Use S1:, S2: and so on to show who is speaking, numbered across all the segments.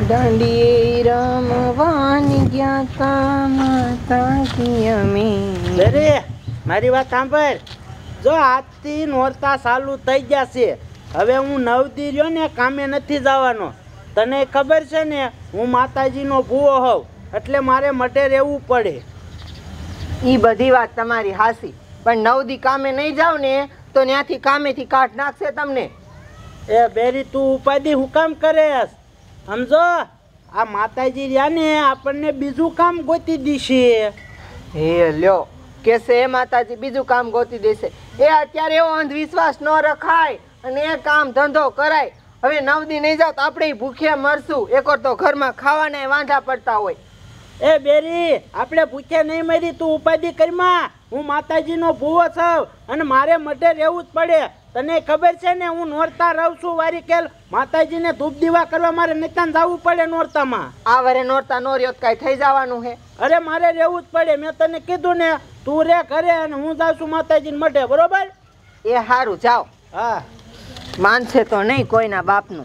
S1: દાંડીએ રમવાની ગયા તા માતા કી અમે.
S2: અરે મારી વાત સાંભળ, જો આજથી નોરતા ચાલુ થઈ ગયા છે. હવે હું 9 દી રહ્યો ને કામે નથી જવાનો. તને ખબર છે ને હું માતાજીનો ભૂવો હોઉં, એટલે મારે મઢે રહેવું પડે.
S1: ઈ બધી વાત તમારી હાસી, પણ 9 દી કામે નહીં જાવ ને તો ત્યાંથી કામેથી કાઢ નાખશે તમને.
S2: એ બેરી તું ઉપાધિ હું કામ કરેસ? સમજો, આ માતાજી રહ્યા ને આપણને બીજું કામ ગોતી દીશે.
S1: હે લ્યો કેસે એ માતાજી બીજું કામ ગોતી દેશે? એ અત્યારે એવો અંધવિશ્વાસ ન રખાય અને એ કામ ધંધો કરાય. હવે 9 દી નહીં જાવ તો આપણે ભૂખ્યા મરશું. એકવાર તો ઘરમાં ખાવાના વાંધા પડતા હોય.
S2: એ બેરી આપણે ભૂખ્યા નહીં મરી, તું ઉપાધિ કરીમાં. હું માતાજીનો ભૂવો છું અને મારે મઢે રહેવું જ પડે. તને ખબર છે ને હું નોરતા રહું છું વારી કેલ. માતાજીને ધૂપ દીવા કરવા મારે નિતાન જવું પડે નોરતામાં.
S1: આ વરે નોરતા નો રહ્યો કાંઈ થઈ જવાનું હે?
S2: અરે મારે રહેવું જ પડે. મેં તને કીધું ને તું રે ઘરે અને હું જાઉં છું માતાજીને મઢે, બરોબર?
S1: એ સારું જાઓ.
S2: હા
S1: માનશે તો નહીં કોઈના બાપનું.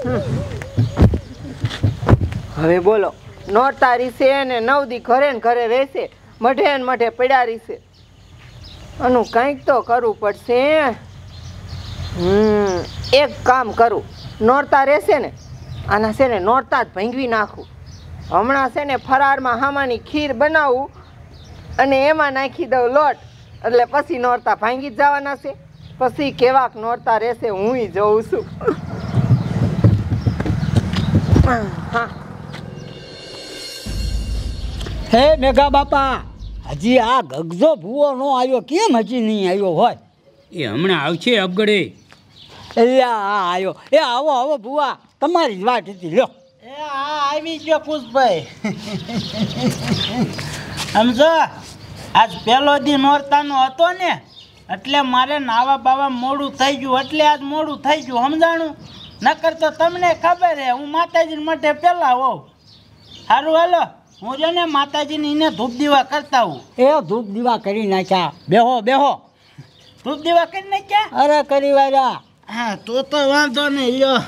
S1: હવે બોલો, નોરતા રીશે ને 9 દી ઘરે ને ઘરે રહેશે, મઢે ને મઢે પડ્યા રીશે. આનું કંઈક તો કરવું પડશે. એક કામ કરું, નોરતા રહેશે ને આના છે ને નોરતા જ ભંગવી નાખું. હમણાં છે ને ફરાળમાં હામાની ખીર બનાવું અને એમાં નાખી દઉં લોટ, એટલે પછી નોરતા ભાંગી જ જવાના છે. પછી કેવાક નોરતા રહેશે હું જોઉં છું. હા
S3: હે મેઘા બાપા, હજી આ ગગજો ભૂવો નો આવ્યો, કેમ હજી નહીં આવ્યો હોય?
S4: એ હમણાં આવશે અબગડે.
S3: એટલે આ આવ્યો. એ આવો આવો ભૂવા, તમારી જ વાત હતી. લ્યો
S2: એ હા આવી ગયો ખુશભાઈ. સમજો, આજ પહેલો દી નોરતાનો હતો ને, એટલે મારે નાવા બાવા મોડું થઈ ગયું, એટલે આજ મોડું થઈ ગયું. સમજાણું? નકર તો તમને ખબર હે હું માતાજી માટે પેલા હોઉં. સારું હાલો, હું જો ને માતાજીને એને ધૂપ દીવા કરતા હું.
S3: એ ધૂપ દીવા કરી નાખ્યા. બેહો બેહો.
S2: ધૂપ દીવા કરી નાખ્યા?
S3: અરે કરી વાળા.
S2: હા તો વાંધો નહીં. લ્યો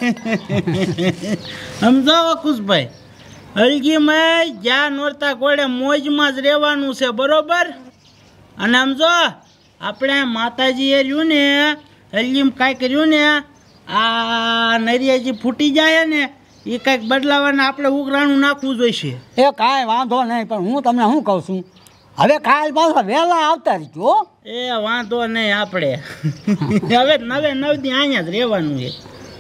S2: સમજાવો ખુશભાઈ, હલગીમાં જ્યાં નોરતા કોડે મોજમાં જ રહેવાનું છે, બરોબર? અને સમજો, આપણે માતાજીએ રહ્યું ને હલગીમાં કાંઈ કર્યું ને, આ નરિયાજી ફૂટી જાય ને એ કંઈક બદલાવાના આપણે ઉઘરાણું નાખવું જોઈશે.
S3: એ કાંઈ વાંધો નહીં, પણ હું તમને શું કહું છું, હવે કાલ પાછા વહેલા આવતા રહીજો.
S2: એ વાંધો નહીં, આપણે હવે 9 દી અહીંયા જ રહેવાનું છે.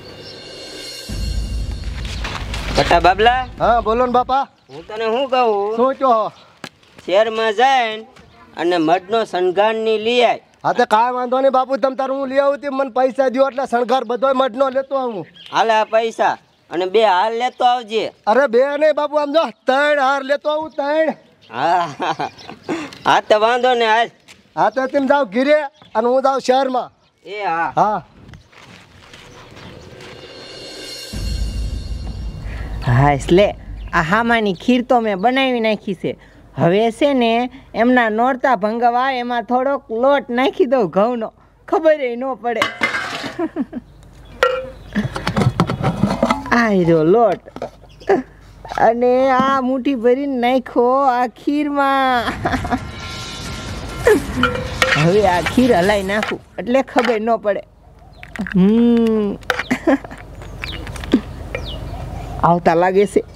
S5: બટા બાબલા.
S6: હા બોલો ને બાપા.
S5: હું તને શું કહું?
S6: શું કહો?
S5: શહેરમાં જાય અને મઢનો શણગારની લઈ આય.
S6: હા તો કાંઈ વાંધો નહીં બાપુ, તમ તારું હું લઈ આવું તી, મને પૈસા દો એટલે શણગાર બધો મઢનો લેતો આવું.
S5: હાલે આ પૈસા અને 2 હાર લેતો આવજે.
S6: અરે 2 નહીં બાપુ, આમ જો 3 હાર લેતો આવું. 3.
S5: હા હા તો વાંધો ને હાલ.
S6: હા તો તમે જાઓ ઘીરે અને હું જાઉં શહેરમાં.
S5: એ હા
S6: હા
S1: હા એટલે આ હામાની ખીર તો મેં બનાવી નાખી છે. હવે છે ને એમના નોરતા ભંગવા એમાં થોડોક લોટ નાખી દઉં ઘઉંનો, ખબર ન પડે. આ રહ્યો લોટ અને આ મુઠ્ઠી ભરીને નાખ્યો આ ખીરમાં. હવે આ ખીર હલાઈ નાખું એટલે ખબર ન પડે. આવતા લાગે છે.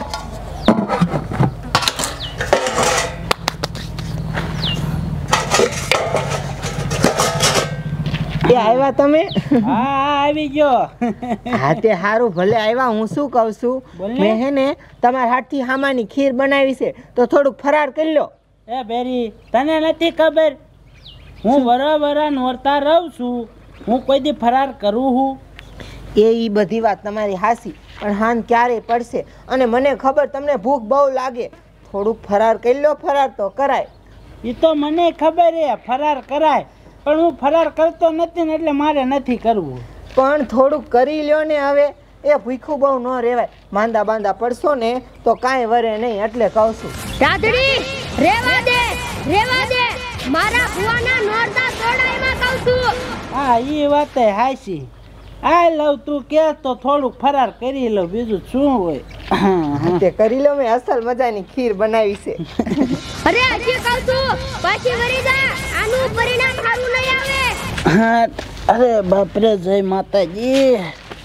S1: આવ્યા તમે?
S2: હા આવી ગયો.
S1: હા તે સારું, ભલે આવ્યા. હું શું કહું છું, મેં હે ને તમારા હાથથી હામાની ખીર બનાવી છે તો થોડુંક ફરાર કરી લો.
S2: એ બેરી તને નથી ખબર, હું બરાબર નોરતા રહું છું, હું કોઈ દી ફરાર કરું છું?
S1: એ બધી વાત તમારી હાસી, પણ હાન ક્યારે પડશે અને મને ખબર તમને ભૂખ બહુ લાગે. થોડુંક ફરાર કરી લો. ફરાર તો કરાય.
S2: એ તો મને ખબર હે ફરાર કરાય, પણ હું ફરાર કરતો નથી ને એટલે મારે નથી કરવું.
S1: પણ થોડુંક કરી લ્યો ને. હવે એ ભૂખ્યું બહુ ન રહેવાય. માંદા બાંદા પડશો ને તો કાંઈ વરે નહીં, એટલે કહું છું.
S7: દાદડી રેવા દે, રેવા દે. મારા ભુવાના નોરતા તોડાઈમાં કહું છું.
S2: હા એ વાત હાસી. આ લવ તું કે તો થોડુંક ફરાર કરી લઉં, બીજું શું હોય.
S1: તે કરી લો, મેં અસલ મજાની ખીર બનાવી છે.
S7: અરે હજી કહું છું પાછી વળી જા, આનું પરિણામ સારું નહીં આવે.
S2: હા, અરે બાપરે, જય માતાજી.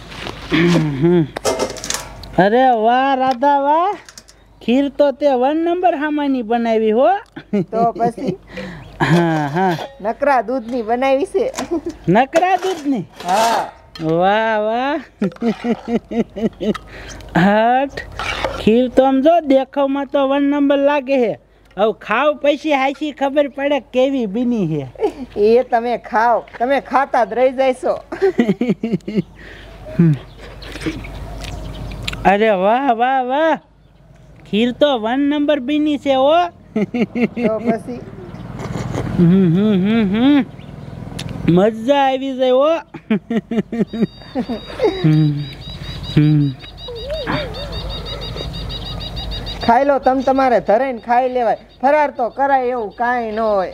S2: અરે વાહ રાધા વાહ, ખીર તો તે 1 નંબર હામાની બનાવી હો.
S1: તો પછી
S2: હા હા,
S1: નકરા દૂધની બનાવી છે.
S2: નકરા દૂધની?
S1: હા.
S2: વાહ વાહ. હટ, ખીર તો આમ જો દેખાવમાં તો 1 નંબર લાગે છે. હવે ખાવ પછી હાચી ખબર પડે કેવી બીની છે.
S1: એ તમે ખાઓ, તમે ખાતા જ રહી જઈશો.
S2: અરે વાહ વાહ વાહ, ખીર તો 1 નંબર બીની છે હો.
S1: તો પછી
S2: મજા આવી જાય હો.
S1: ખાઈ લો, તમે તમારે ધરાઈને ખાઈ લેવાય. ફરાર તો કરાય એવું કાંઈ ન હોય.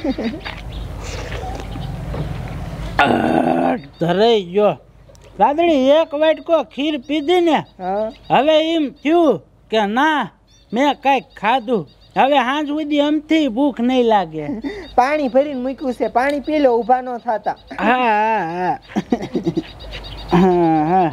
S2: ધરાઈ ગયો. રાદડી એક વાટકો ખીર પીધી ને,
S1: હા.
S2: હવે એમ થયું કે ના મેં કંઈક ખાધું, હવે સાંજ સુધી એમથી ભૂખ નહીં લાગે.
S1: પાણી ભરીને મૂક્યું છે, પાણી પી લો, ઊભા ન થતા.
S2: હા હા હા હા.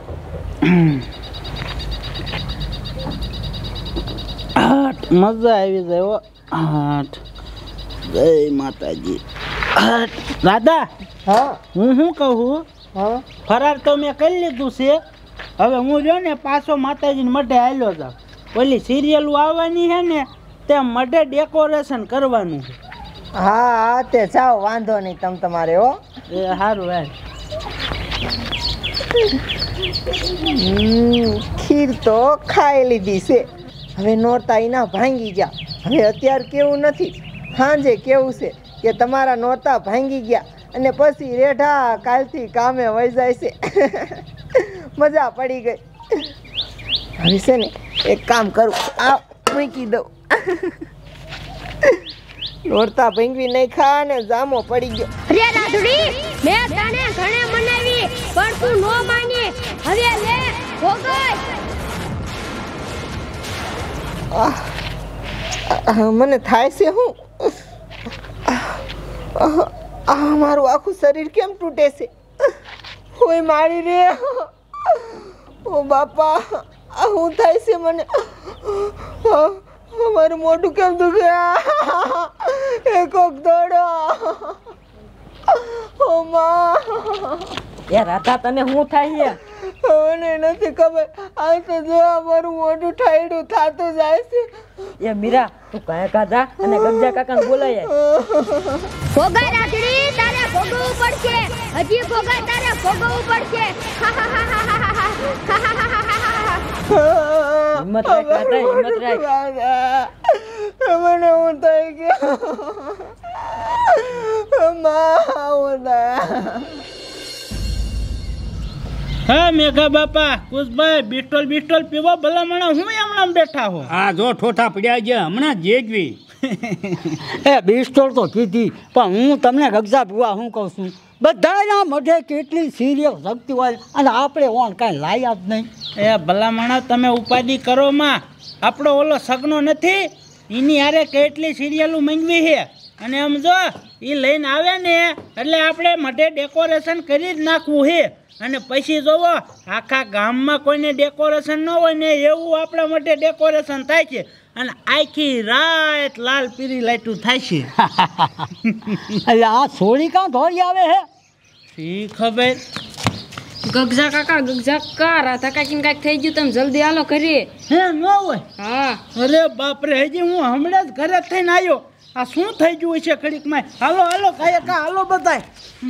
S2: હાટ, મજા આવી જાય હો. હાટ, જય માતાજી. હાટ, દાદા
S1: હા.
S2: હું શું કહું,
S1: હા.
S2: ફરાર તો મેં કરી લીધું છે, હવે હું રહ્યો ને પાછો માતાજીને મઢે હાલ્યો જાઉં. ઓલી સિરિયલો આવવાની છે ને, તે મઢે ડેકોરેશન કરવાનું છે.
S1: હા હા, તે જાઓ, વાંધો નહીં તમ તમારે હો.
S2: એ સારું યાર.
S1: ખીર તો ખાઈ લીધી છે. હવે નોરતા એના ભાંગી ગયા. હવે અત્યારે કેવું નથી, સાંજે કેવું છે કે તમારા નોરતા ભાંગી ગયા અને પછી રેઢા કાલથી કામે વહી જાય છે. મજા પડી ગઈ. હવે છે ને એક કામ કરું, આ મૂકી દઉં. નોરતા ભાંગવી નહીં ખા ને જામો પડી ગયો.
S7: અરે રાધડી, મેં તને ઘણે મનાવી પણ તું નો માની. હવે લે ભોગય.
S1: મને થાય છે હું, મારું આખું શરીર કેમ તૂટે છે. કોઈ મારી રે. ઓ બાપા, હું થાય છે મને. મારું મોઢું કેમ દુખે. એ કોક દોડો. ઓ માં.
S5: એ રાધા તને શું થાય છે?
S1: મને નથી ખબર. આ તો જો મારું મોઢું ઠાયડું થાતું જાય છે.
S5: એ મીરા, તું કાંઈ કાઢા અને ગગજા કાકાને બોલાય.
S7: ભોગા રાધડી, તારે ભોગવવું પડશે. હજી ભોગા તારે ભોગવવું પડશે.
S5: હિંમત રાખ રાધા, હિંમત રાખ.
S1: મને હું થઈ ગયો.
S2: હા મેઘા બાપા, કુશભાઈ, બિસ્ટોલ બિસ્ટોલ પીવો ભલામણા, હું હમણાં બેઠા હો.
S4: આ જો ઠોઠા પડ્યા છે હમણાં જેજવી.
S3: એ બિસ્ટોલ તો કીધી, પણ હું તમને ગગજા ભુવા શું કહું છું, બધાના મઢે કેટલી સિરિયસ શક્તિ હોય અને આપણે ઓણ કાંઈ લાયા જ નહીં.
S2: એ ભલામણા તમે ઉપાધિ કરો માં, આપણો ઓલો સગનો નથી, એની હારે કેટલી સિરિયલો મંગવી છે, અને આમ જો એ લઈને આવે ને એટલે આપણે મઢે ડેકોરેશન કરી જ નાખવું છે. અને પછી જોવો આખા ગામમાં કોઈને ડેકોરેશન ન હોય ને એવું આપણા માટે ડેકોરેશન થાય છે, અને આખી રાત લાલ પીળી લાઈટું થાય છે.
S3: એટલે આ સોળી કાં ધોરી આવે હે?
S2: શી ખબર.
S8: ગગજા કાકા રાધા કાકીને કાંઈક થઈ ગયું, તમે જલ્દી હાલો કરીએ.
S2: હે ન હોય?
S8: હા.
S2: અરે બાપરે, હજી હું હમણાં જ ઘરે થઈને આવ્યો. આ શું થઈ ગયું છે ઘડીકમાં? હાલો હાલો કાયકા, હાલો બધાય.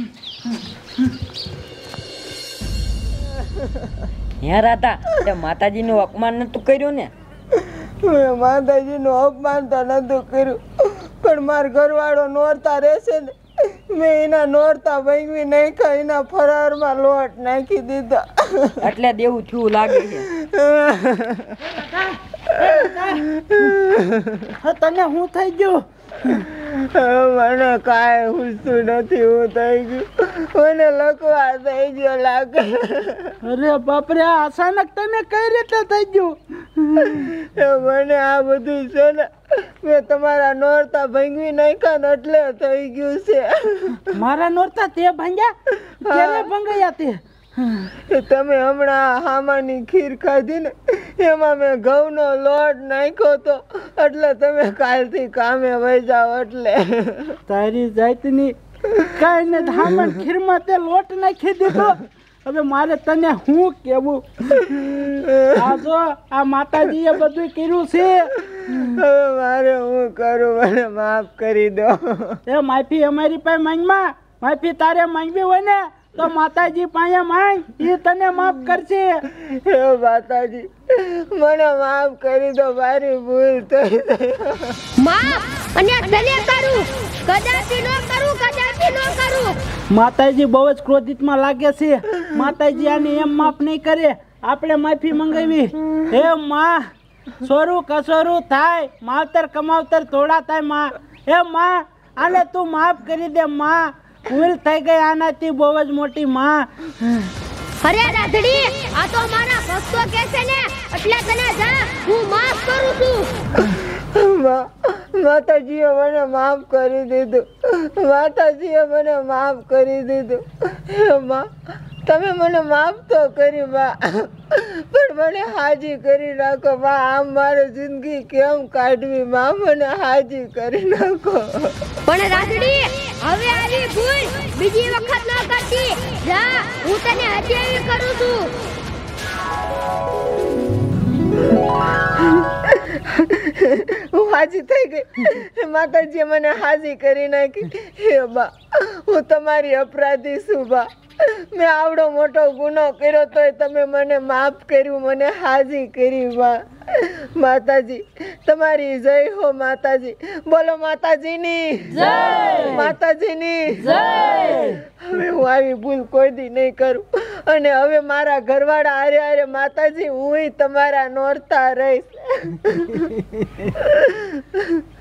S5: હે રાધા, તે માતાજીનું અપમાન નતું કર્યું ને?
S1: મેં માતાજીનું અપમાન તો નતું કર્યું, પણ મારો ઘરવાળો નોરતા રહેશે ને, મેં એના નોરતા ભાંગવી નાખ્યા, એના ફરારમાં લોટ નાખી દીધા.
S5: એટલે દેવું થયું લાગે છે.
S2: તને શું થઈ ગયું?
S1: મને કાંઈ હુસતું નથી. હું થઈ ગયું, મને લકવા થઈ ગયો લાગે.
S2: અરે બાપરે, આ અચાનક તને કઈ રીતે થઈ ગયું?
S1: મને આ બધું છે ને મેં તમારા નોરતા ભાંગવી નાખ્યા ને એટલે થઈ ગયું છે.
S2: મારા નોરતા તે ભાંગ્યા? ક્યારે ભાંગાયા તે?
S1: તમે હમણાં હામાની ખીર ખાધી ને એમાં મેં ઘઉંનો લોટ નાખ્યો તો એટલે તમે કાલથી કામે વહી જાઓ. એટલે
S2: તારી જાતની કાંઈ ને હામણ ખીરમાં તે લોટ નાખી દીધો. હવે મારે તને શું કેવું? આ જો આ માતાજીએ બધું કર્યું છે.
S1: હવે મારે હું કરું? મને માફ કરી દો.
S2: એ માફી અમારી પાસે માંગમાં. માફી તારે માંગવી હોય ને તો માતાજી પાસે માંગ, એ તને માફ કરશે.
S1: હે માતાજી, મને માફ કરી દો. મારી ભૂલ થઈ ગઈ.
S7: માફ અને તને કરું, કદાપી નો કરું, કદાપી નો કરું.
S2: માતાજી બહુ જ ક્રોધિતમાં લાગે છે. માતાજી આને એમ માફ નહીં કરે. આપણે માફી મંગાવી. હે માં, સોરું કસોરું થાય, માવતર કમાવતર થોડા થાય. માં, હે માં, આને તું માફ કરી દે. માં, ભૂલ થઈ ગઈ આનાથી બહુ જ મોટી. માં,
S7: અરે રાધડી, આ તો મારા ભક્તો કહે છે ને એટલે તને જા, હું માફ કરું છું.
S1: માતાજીએ મને માફ કરી દીધું. માતાજીએ મને માફ કરી દીધું. હે માં, તમે મને માફ તો કરી માં, પણ મને હાજી કરી નાખો માં. આમ મારી જિંદગી કેમ કાઢવી માં? મને હાજી કરી નાખો.
S7: પણ રાધડી, હવે આવી ભૂલ બીજી વખત ન કરતી. જા, હું તને હજી એવી કરું છું.
S1: હું હાજી થઈ ગઈ. માતાજીએ મને હાજી કરી નાખી. હે બા, હું તમારી અપરાધી છું બા. મેં આવડો મોટો ગુનો કર્યો તોય તમે મને માફ કર્યું, મને હાજી કરી બા. માતાજી તમારી જય હો. માતાજી બોલો. માતાજીની જય. માતાજીની જય. હવે હું આવી ભૂલ કોઈ દી નહીં કરું. અને હવે મારા ઘરવાળા હારે હારે માતાજી હું તમારા નોરતા રહીશ.